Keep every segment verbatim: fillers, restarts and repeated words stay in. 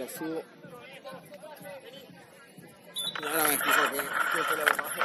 lo subo. Y ahora me fijo que, que se lo bajo.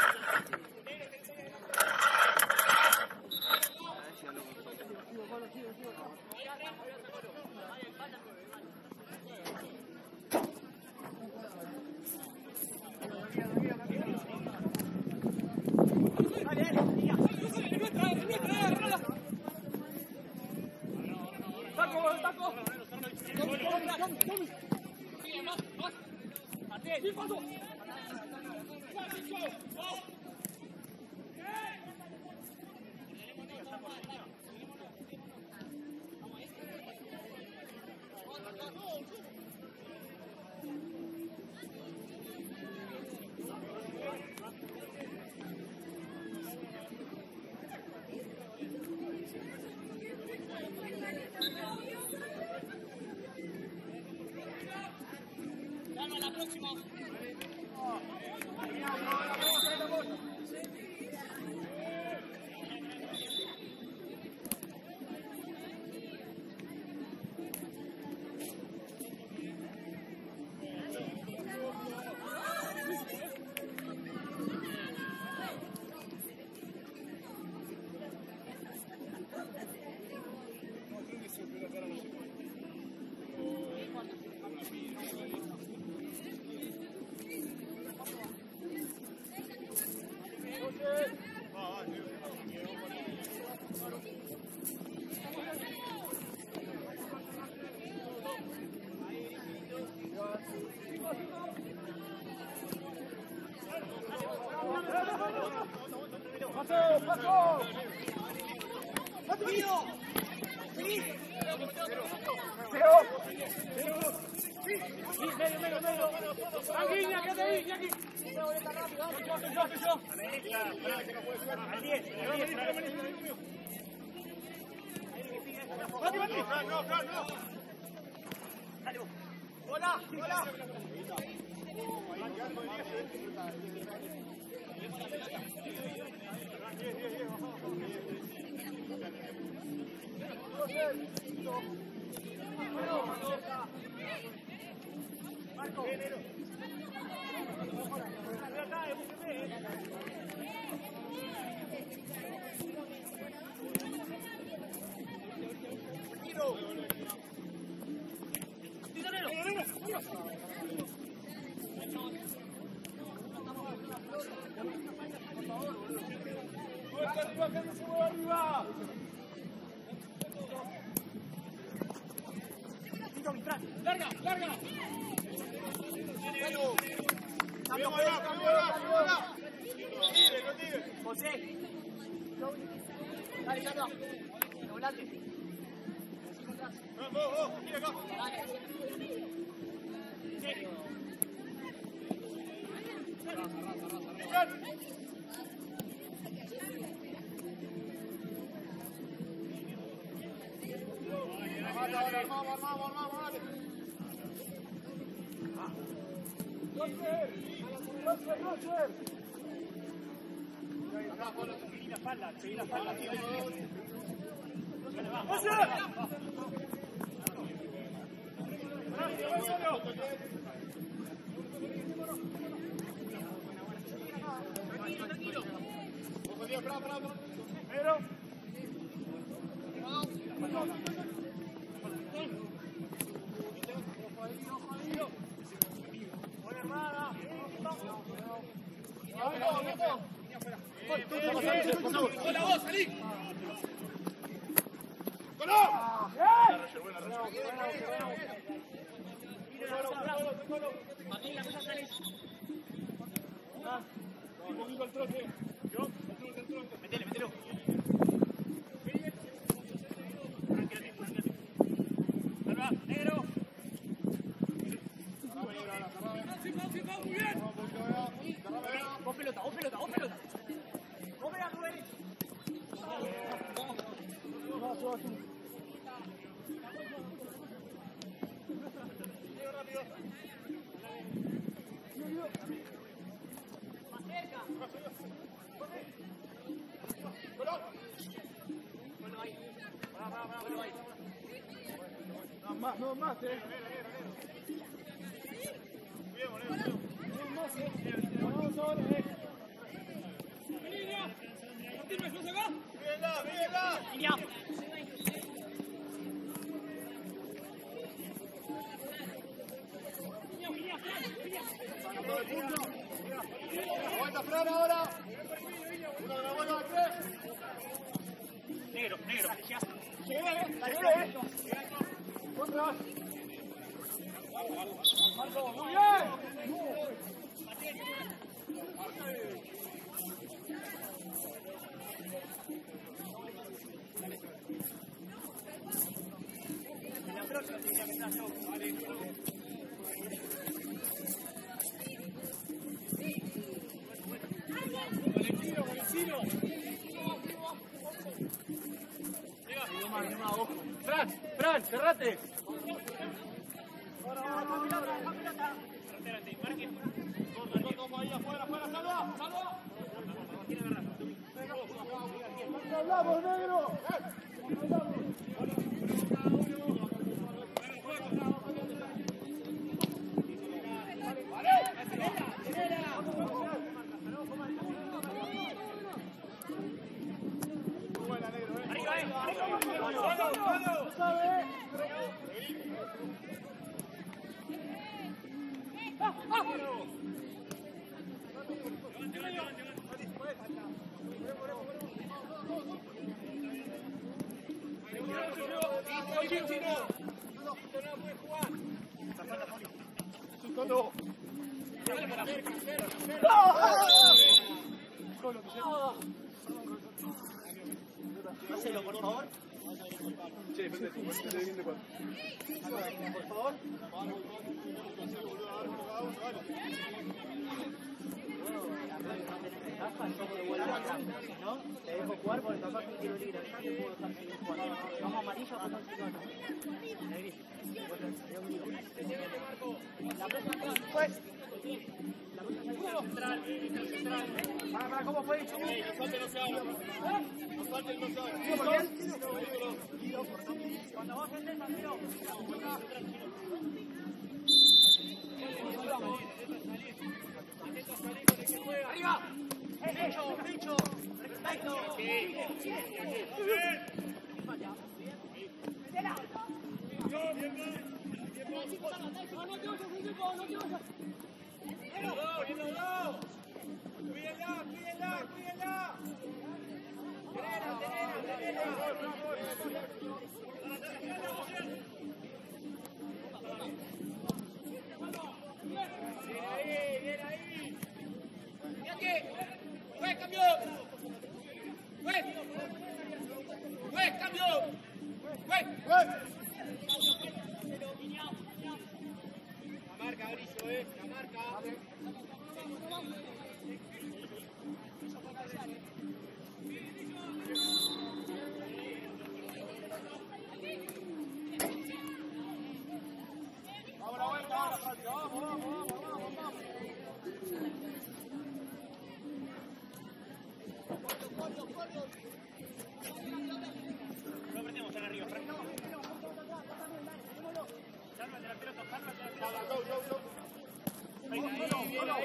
¡Larga, larga! José. Dale, Carlos. Volante. Vamos, vamos, mira acá. Dale. Sí. Vamos, vamos, vamos, vale. Seguí la espalda, seguí la espalda. Tranquilo, tranquilo. Pero. ¡Hola vos, salí! Martín, la cosa sale. Un poquito al trote. Yo, el trote. Metele, metelo. Salva, negro. Muy bien. Vos pelota, vos pelota, vos pelota. Vos pelota, Rubén. Más cerca. Bueno, ahí. Para, para, para, bueno, ahí. No más, no más, eh. Aguanta, Fran, ahora. Uno de la vuelta de tres. Negro, negro. Contra. Marco, muy bien. En la próxima tiene que empezar yo. Vale. Valentino, Valentino. Fran, Fran, cerrate. ¡Hablamos, negro! Hacelo, por favor. Che, prende tú, prende tú, Por favor. ¿No? Te dejo jugar porque capaz que quiero ir allá, te puedo dejar seguir jugando. Vamos amarillo, pues no sé qué. La próxima pues. La próxima central, central. Para, para, ¿cómo fue dicho? Nos falta no se habla. Nos falta no se habla. ¿Por qué? Cuando vos estés, Sandro. ¡Arriba! ¡Derecho! ¡Derecho! ¡Perfecto! ¡Sí! ¡Cuídenla! ¡Cuídenla! ¡Cuídenla! ¡Tenela! ¡Tenela! ¡Tenela! ¡Bien ahí! ¡Bien ahí! ¡Mira que! ¡Juez, cambio! ¡Juez! ¡Juez, cambio! ¡Juez! ¡Juez! La marca, Grillo, eh. La marca. Vamos a la vuelta ahora, Francia. Vamos, vamos, vamos, vamos, vamos. No prendemos tan arriba, Frank. Salva el delantero, salva el delantero. Go, go, go. Venga, ahí, bien ahí.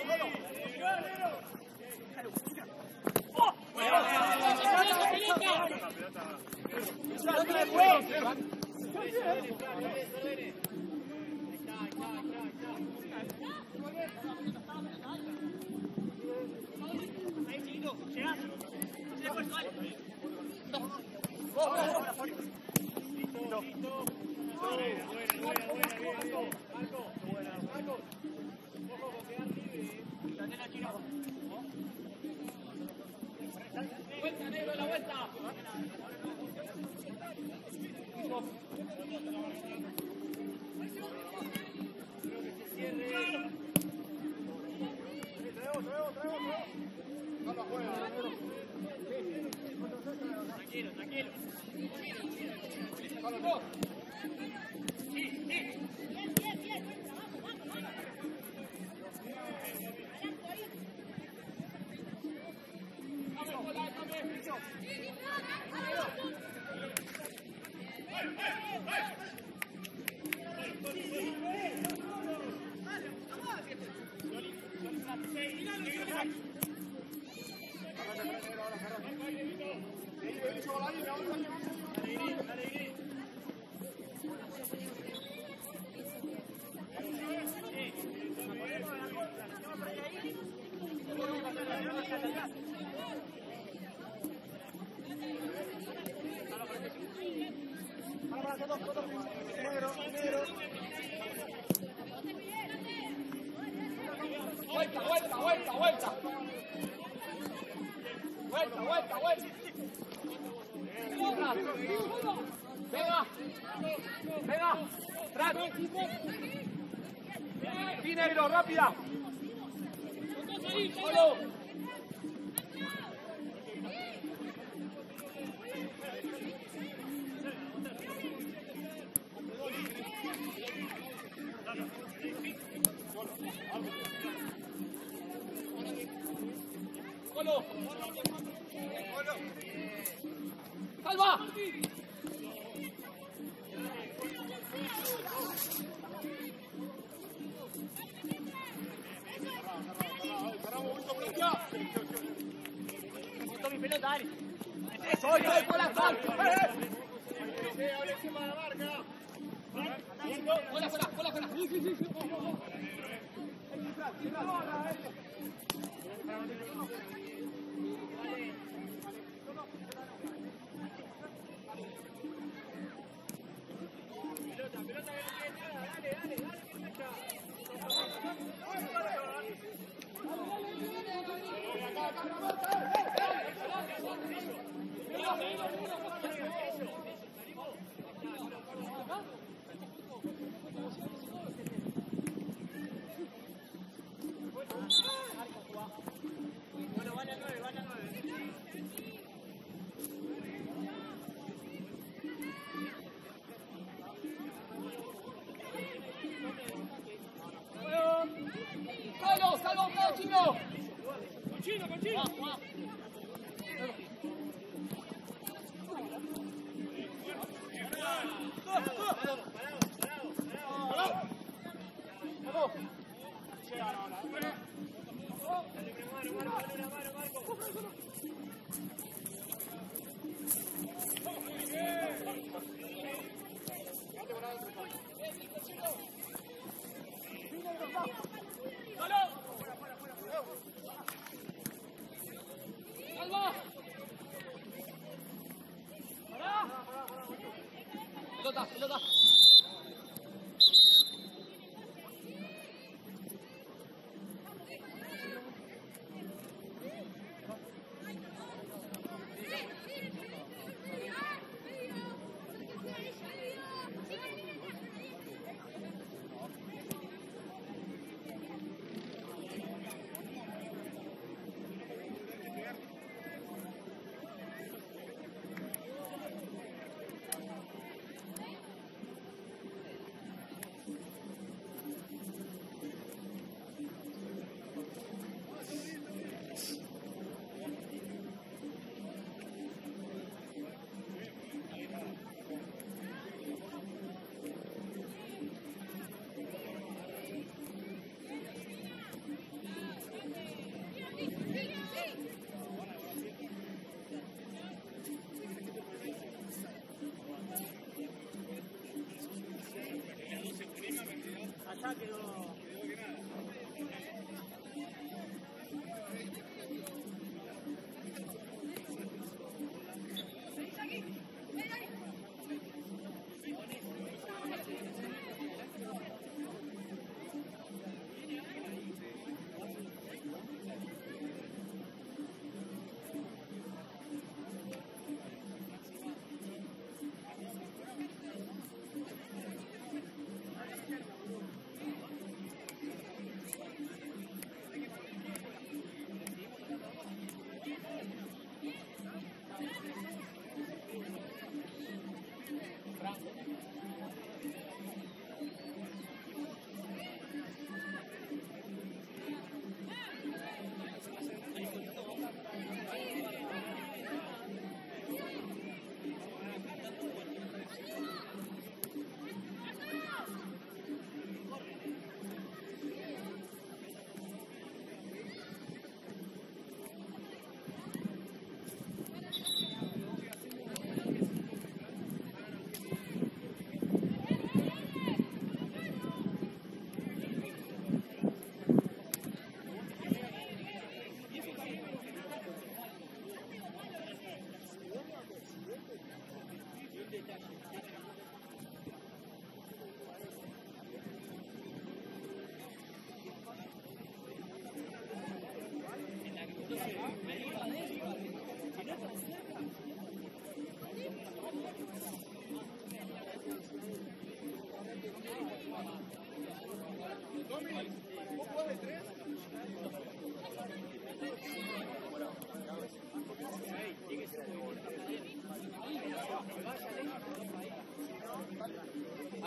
Ahí, chiquito, llegás. Hacele esfuerzo, dale. Listo, listo. Buena, buena, buena, bien. Marco, buena, Marco. Ojo con quedar libre. La nena tira. Vuelta, negro, la vuelta. Cierre. Tranquilo, tranquilo. Sí, sí. todos, todos. Negro, negro. Vuelta, vuelta, vuelta, vuelta. Vuelta, vuelta, vuelta. Venga. Venga. Track. Sí, negro, rápida. Solo. Solo. Salva. Boto mi pelota, dale. Soy, soy, por la sal. Fuera, fuera, fuera, fuera. Bueno, vale a nueve, vale a nueve. ¡Salvo, salvo, salvo, chino! Con chino, con chino. Pelota, pelota. Allá quedó.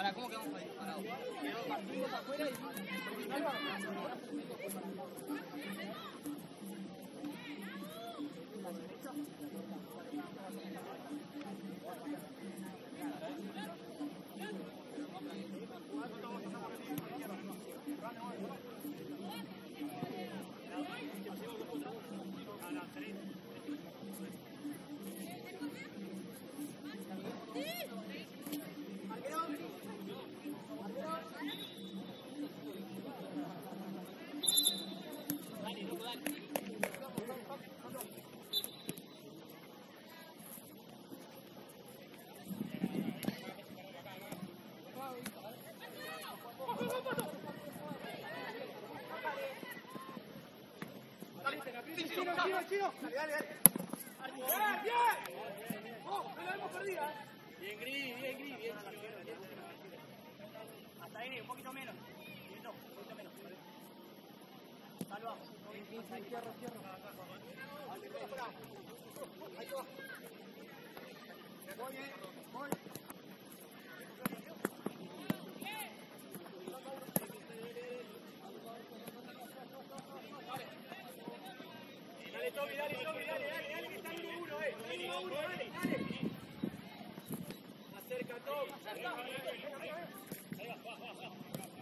Ahora, ¿cómo quedamos ahí? Parados. Quedó partimos afuera y... Chino, chino, chino. Dale, dale, dale. ¡Bien, bien! ¡Oh, no la hemos perdido! Bien, Gris, bien, Gris, bien. Hasta ahí, un poquito menos. No, un poquito menos. Salva. Cierro, cierro. Ahí va. Voy, eh. Voy. Dale, Toby, dale, Toby, dale, dale, dale, que está uno a uno, eh. uno a uno, dale, dale. Acerca, Toby. Ahí va, va, va, va.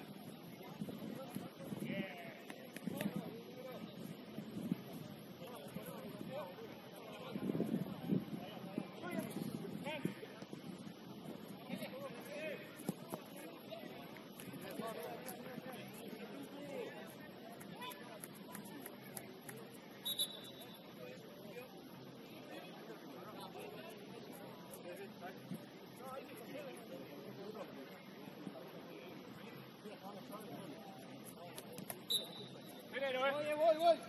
Voy, voy, voy.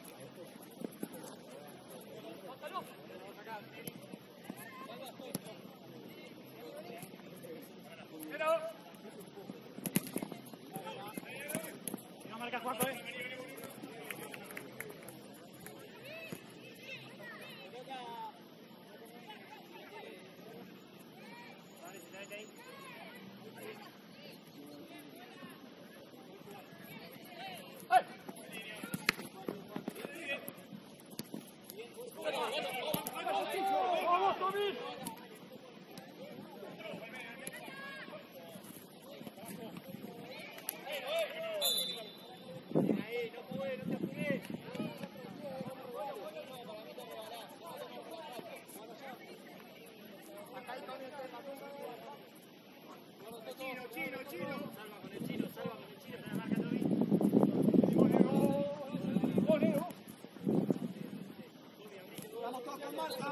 No marca Juanjo, eh. Vale, siéntate ahí. ¡Vamos, Tommy! Ahí, no puede, no te apures. Chino, chino, chino. Salva con el chino, salva con el chino, se la marca Toby. Estamos todos con marca.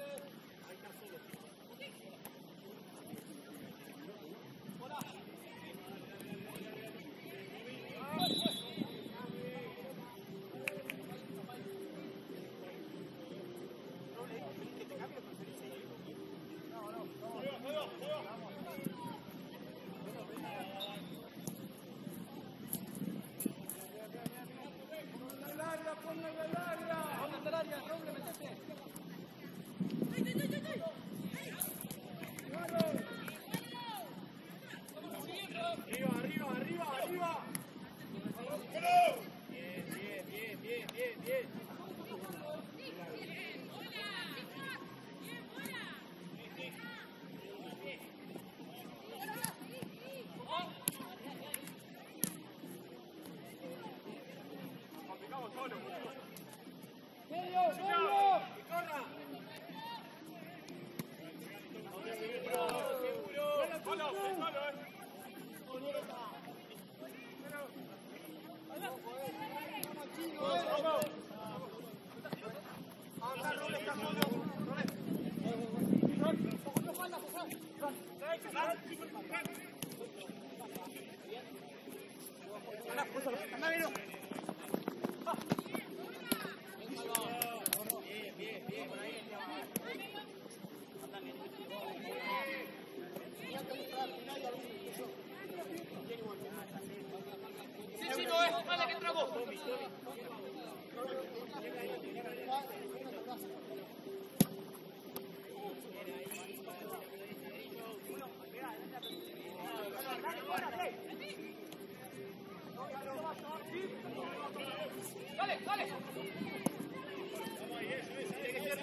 Arriba, arriba, arriba, arriba. Bien, bien, bien, bien, bien, bien. Complicamos solo. ¡Medio, medio! ¡Que corra! Solo, solo, eh. Bien, bien, bien, por ahí. Sí, sí, no es. Vale, que entramos. Tommy, Tommy. Uno, pegá,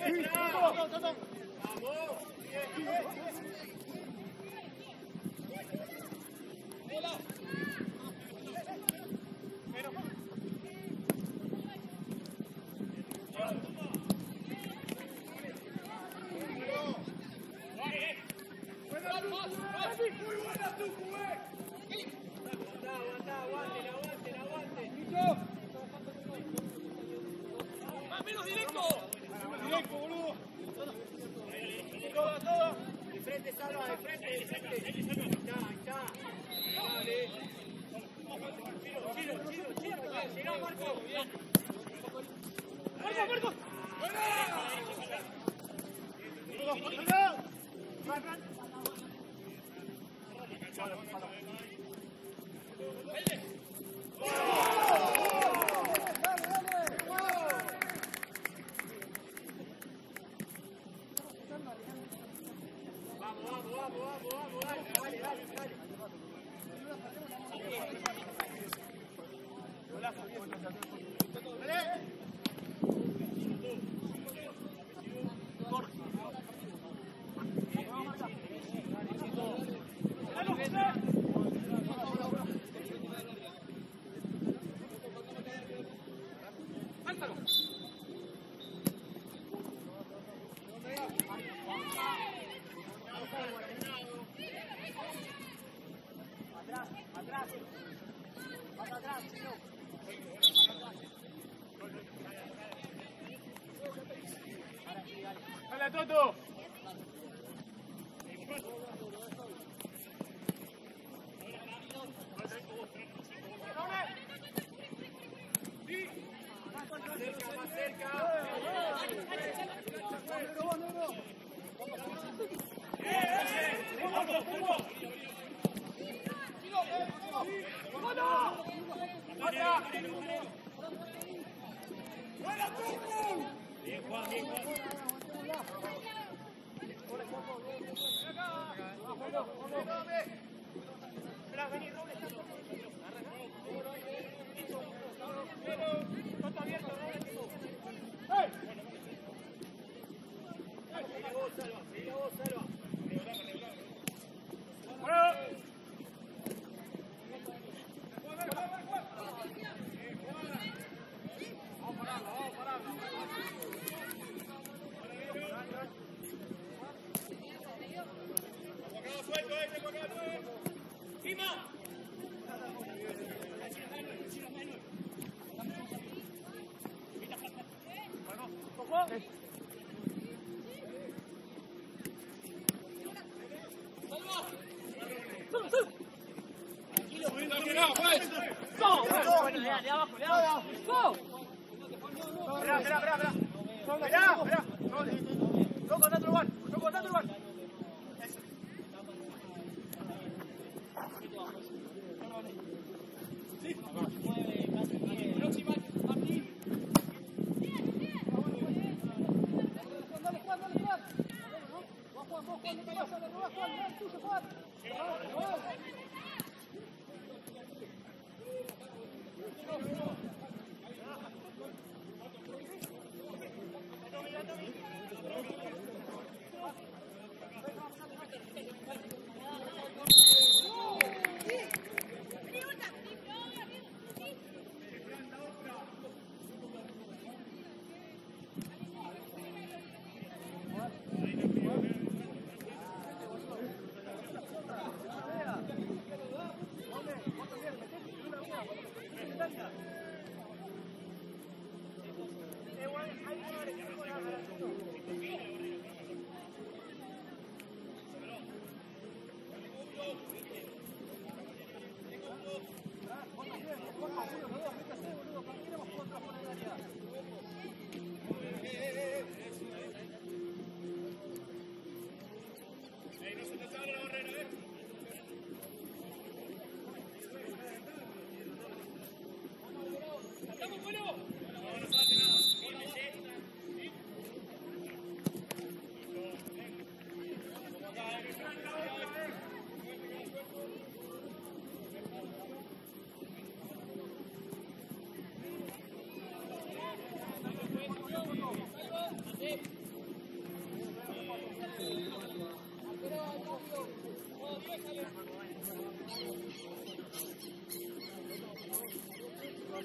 Toto!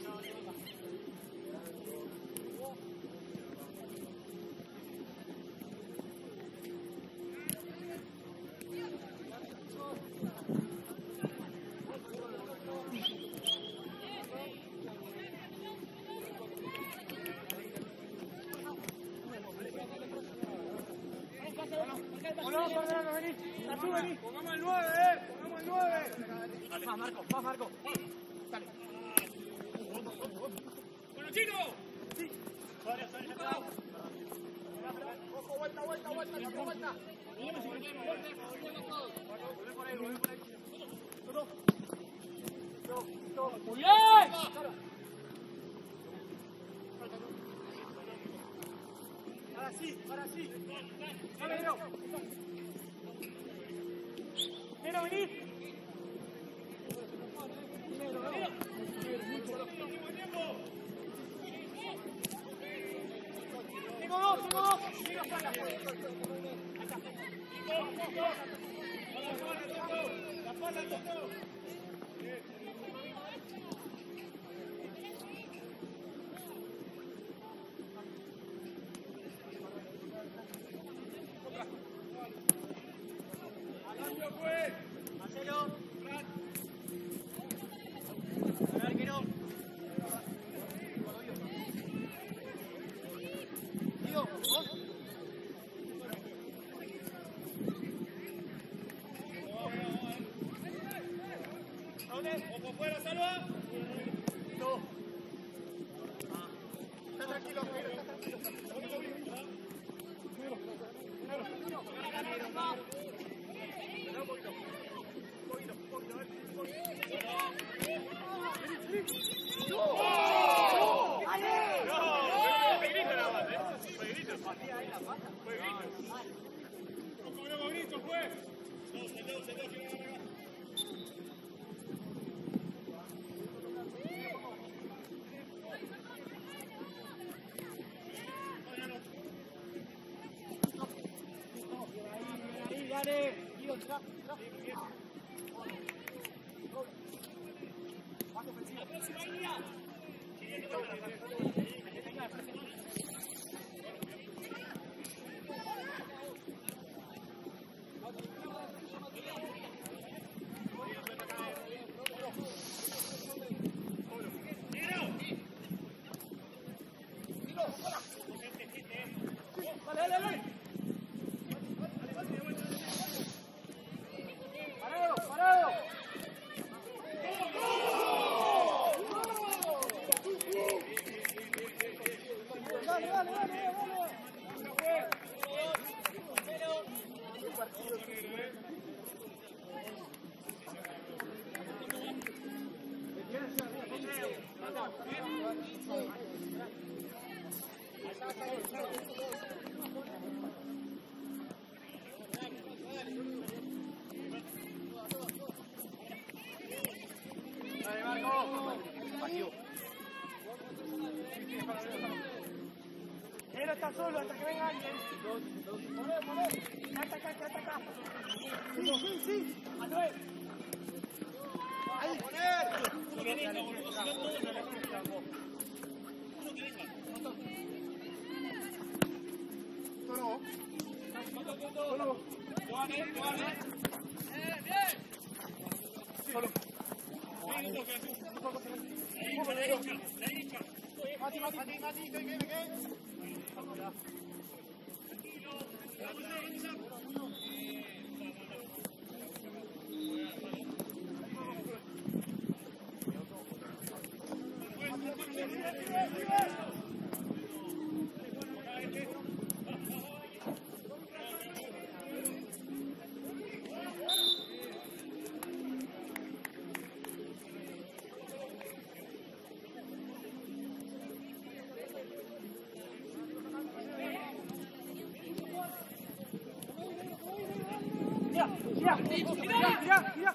Pongamos el nueve, eh. Pongamos el nueve. Va, Marco, va, Marco. Dale. ¡Bueno, Chino! Sí. Ojo, vuelta, vuelta, vuelta, vuelta, vuelta. ¡Muy bien! Ahora sí, ahora sí. ¡Dale, Nero! ¡Nero, vení! ¡Tengo dos, tengo dos! ¡Mira, espalda! La espalda, Toto. Marcelo. Arquero. Digo, vos. ¡Ojo fuera, Salva! No. Está tranquilo, Jairo, está tranquilo. Dale, Guido, entra, entra. Dale, dale, dale. Parado, parado. Dale, dale, dale, dale. Dale, Marco. Pasivo. Él está solo hasta que venga alguien. Poné, poné. Acá, acá, acá, acá. Sí, sí, sí. A nueve. Ahí, poner. Uno que deja, boludo. Si no, todos no le escuchan vos. Uno que deja. Solo. Solo. Joane, Joane. Eh, bien. Solo. Ahí, no toques. Ahí, la derecha, la derecha. Mati, Mati, Mati, Mati, ¿qué, qué, qué? Mira, mira, mira, mira, mira.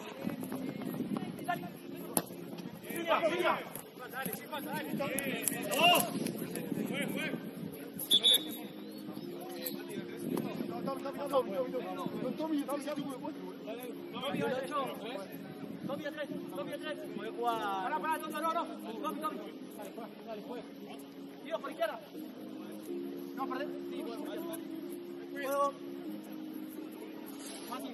Dale. Mira, mira. Dale, sin falta, dale. ¡Dos! Fue, fue. No, no, no, no, no, no, no, no, Tommy, dame ya tu huevo. No, no, no, Tommy atrás, Tommy atrás. Voy a jugar. Pará, pará, no, no, no. Tommy, Tommy. Dale, juega, dale, juega. Tío, por izquierda. No, perdés. Sí, por izquierda. Juego. Mati.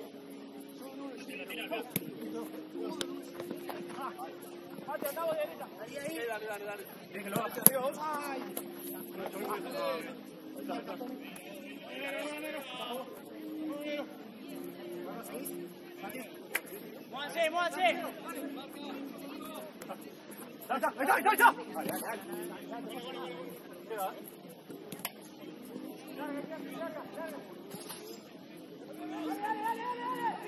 Mati, andamos de derecha. Ahí, ahí. Dale, dale, dale. Déjalo. Ay. ¡Muévanse, muévanse! ¡Ahí está, ahí está, ahí está! ¿Qué va? ¡Larga, larga, larga! ¡Dale, dale, dale, dale!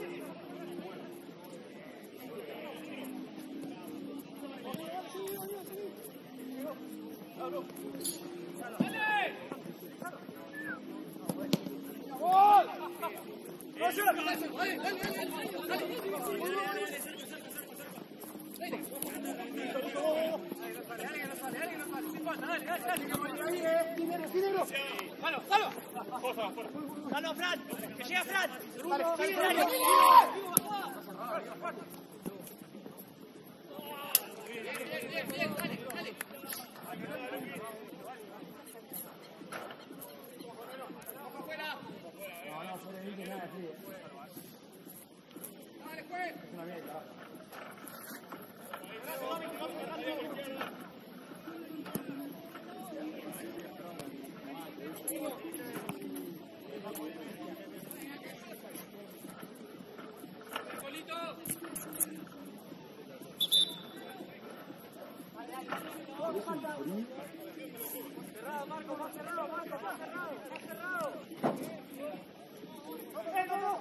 ¡Dalo, dalo! ¡Dalo, Fran! ¡Que llega Fran! Bien, bien, bien, dale, dale. No, no, sobrevive nada, tío. Dale, juez. Es una mierda. Cerrado, Marco, más cerrado, Marco, más cerrado, más cerrado. ¡Eh, no, no!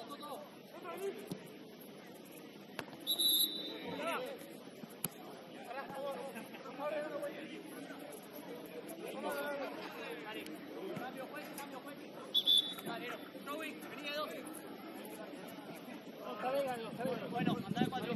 Cambio juez, cambio juez. Dale, Joey, venía de doce. Bueno, andá de cuatro.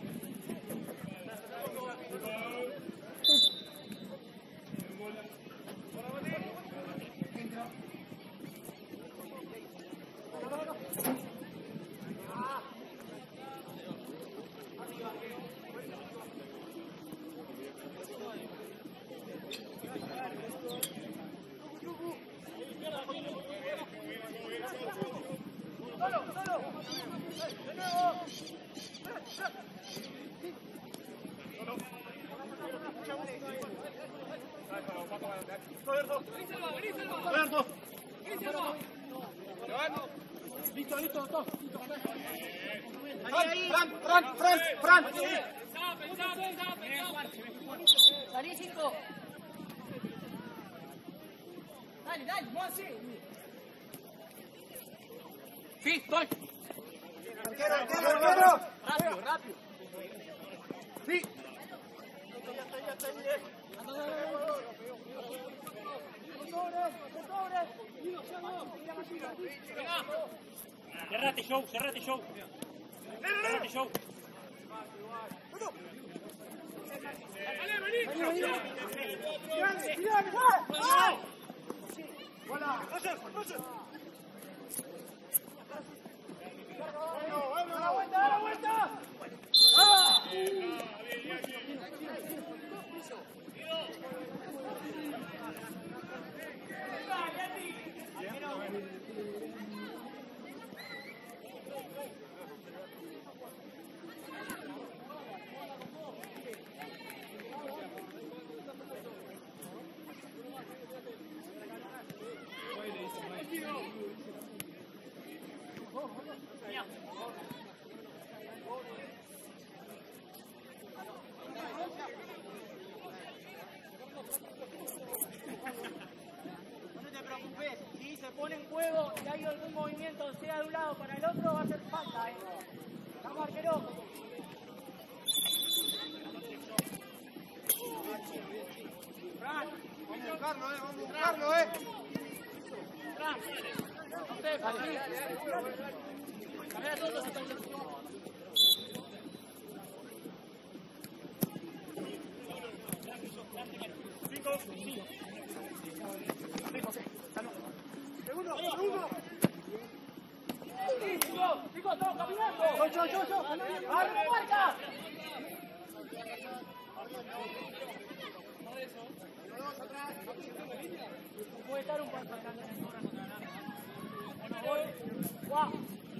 Listo, listo, todo. Fran, Fran, Fran, Fran. Salí cinco. Dale, dale, muévase. Sí, estoy. Arquero, arquero, arquero. Rápido, rápido. Sí. Cerrate, Show, cerrate, Show. Cerrate, Show. No te preocupes, si se pone en juego y hay algún movimiento, sea de un lado para el otro, va a hacer falta, ¿eh? Vamos, arquero. Fran, Vamos a buscarlo, eh, vamos a buscarlo, eh. Fran, no sé, Fran. Camina todos. Segundo, segundo. chicos, chicos, estamos caminando. Yo, yo, yo, yo. ¡Abre la marca! Puede estar un poco sacando en el corner. Bueno, voy. ¡Guau!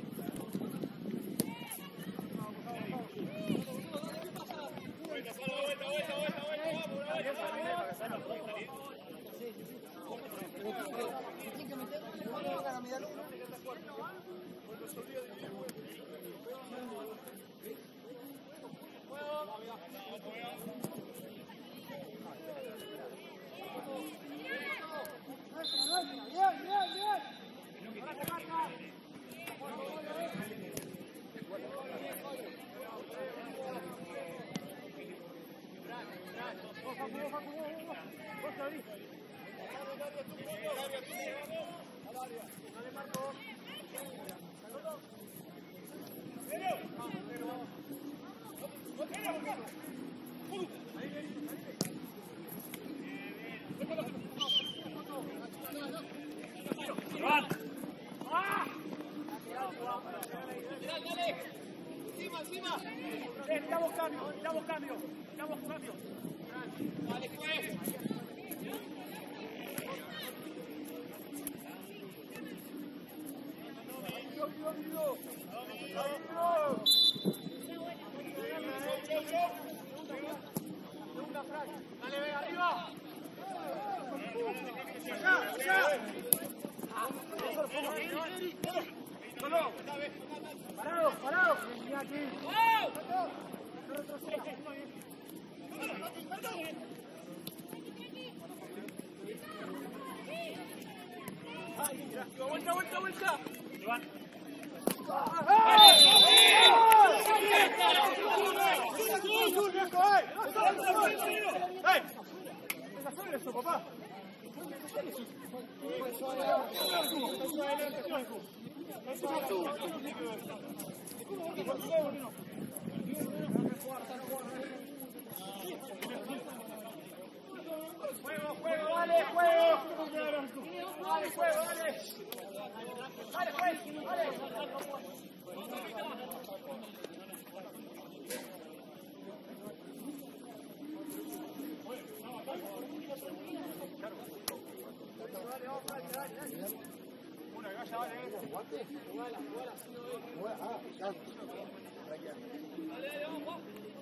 Damos cambio, damos cambio, damos cambio. Vale, pues. Dale, ve arriba. Ya, ya. Parado, parado. Mira aquí. Vuelta, vuelta, vuelta. Eso, papá. Juego, juego, dale, juego. Dale, juego, dale. Dale, juego, dale. Una galla, vale. Dale, dale, vamos.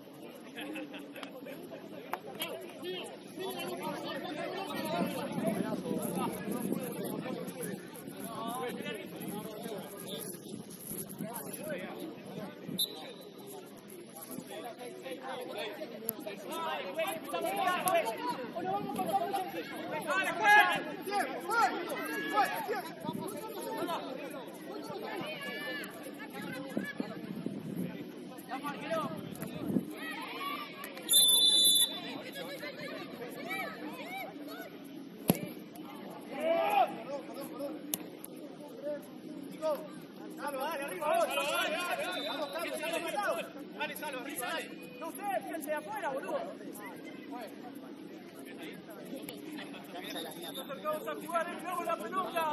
No sé, fíjense de afuera, boludo. Nos acercamos a jugar, entramos la pelota.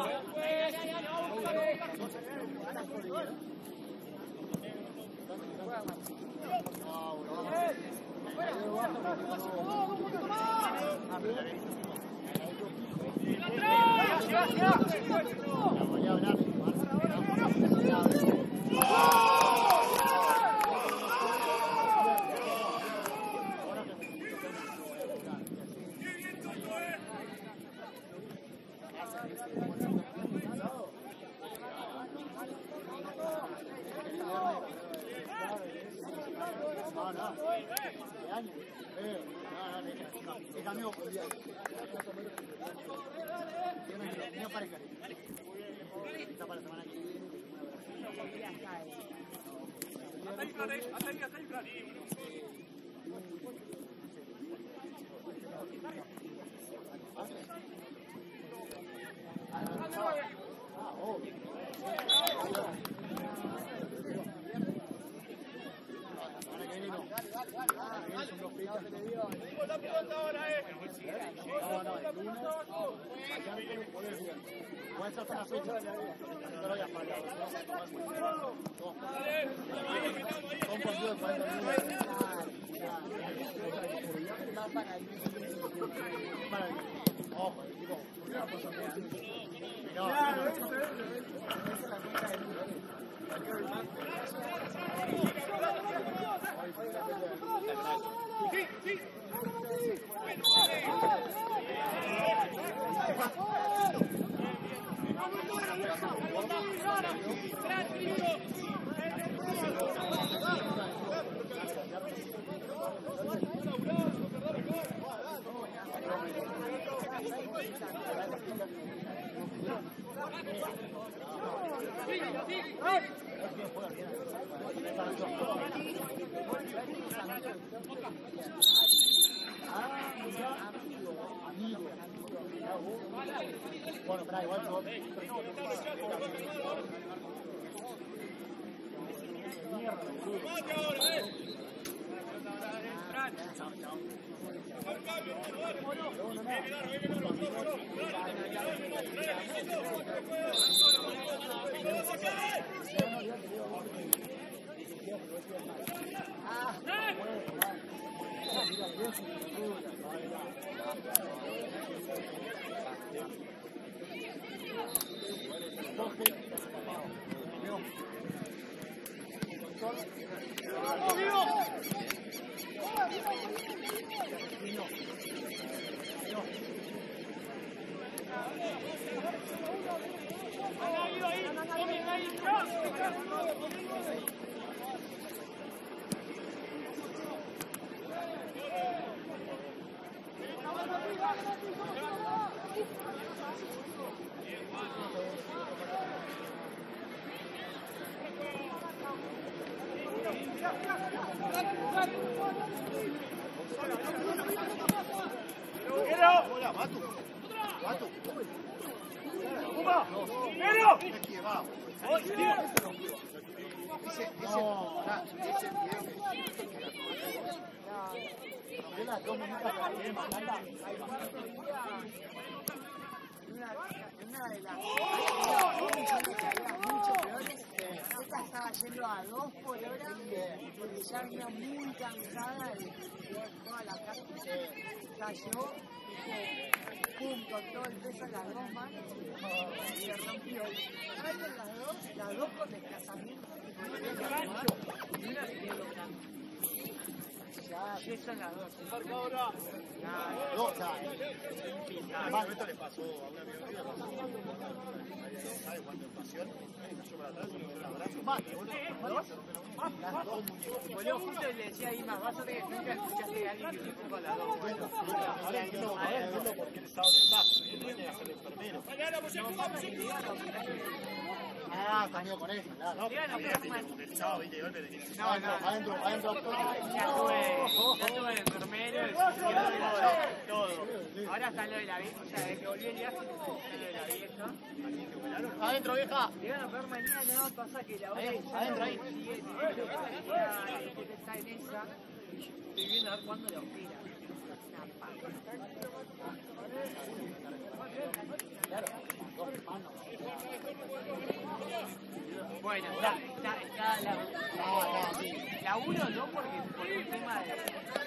Puede ser una fecha, pero ya falla. Son partidos de cuarenta minutos. Ojo, digo, una cosa bueno, pero igual yo... Una de las mucho peores, esta estaba yendo a dos por hora porque ya venía muy cansada de toda la carne. Cayó, pum, con todo el peso en las dos manos y se rompió. ¿Saben las dos? Las dos con desplazamiento y una se quedó ya, eso en las dos. Marca ahora. No, o sea, además esto le pasó a una amiga mía, ¿sabe cuánto en pasión? Cayó para atrás, un abrazo, más, las dos muñecas. Volvió justo y le decía a Ima, vas a tener que nunca escuchaste a alguien que se fue con las dos. Ahora entiendo, ahora entiendo por qué él está donde está, él tiene que ser enfermero. ah, cambió con eso, claro. No, pero porque él estaba veinte golpes de que No, no, adentro, adentro. Ya tuve, ya tuve el enfermero, el psicólogo, todo. Ahora está lo de la vieja, o sea, desde que volví el viaje, está lo de la vieja. Adentro, vieja. Le iban a pegar mañana, pasa que la otra Ahí, ya adentro, no ahí. sigue, sigue, está en esa, estoy viendo a ver cuándo la opera. Una paja. Bueno, está, está, está la, la uno no porque por un tema de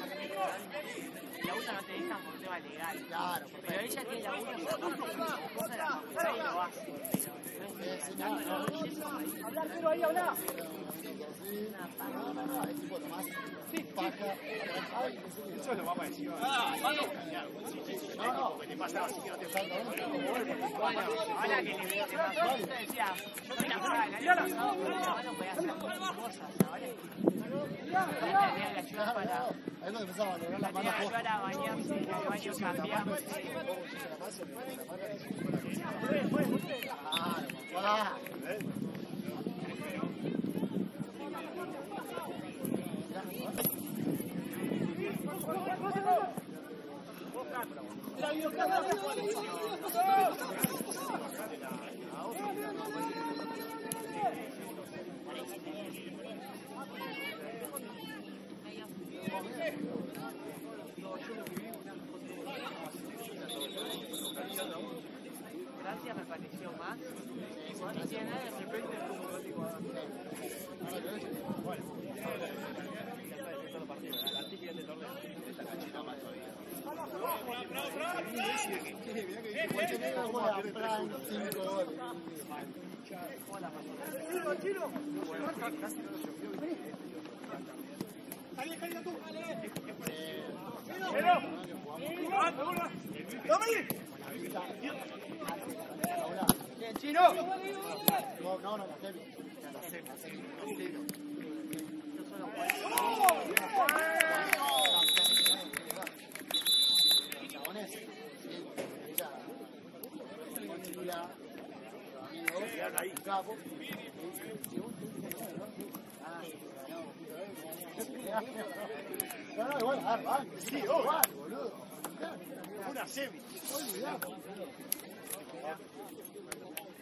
la uno no te dejan por un tema legal, Claro, pero ella tiene la uno por cosa de la facultad y lo hace. Hablar, pero ahí habla. No, no, no, es tipo nomás. Paja. eso es lo más parecido. Ah, vamos. No, no, porque te pasa así que no te falta. Bueno, ahora que le veo que más te decía, yo me la jugaba el año pasado, pero mi hermano podía hacer muchas cosas, ahora es que tenía que ayudar para... Ahí es donde empezaba a lograr las Tenía manos que ayudar a bañarse, en el baño cambiarse. Ah, Francia me pareció más. Y tiene de repente como digo, Van cinco goles. Chino, chino. Salí, salí tú. Pero. ¡Dame! Bien, chino. No, no, no, la semi. La semi, la semi. Chabones, ella, amigo, ahí, capo. No, no, igual, a ver, va. Sí, va, boludo. Una semi.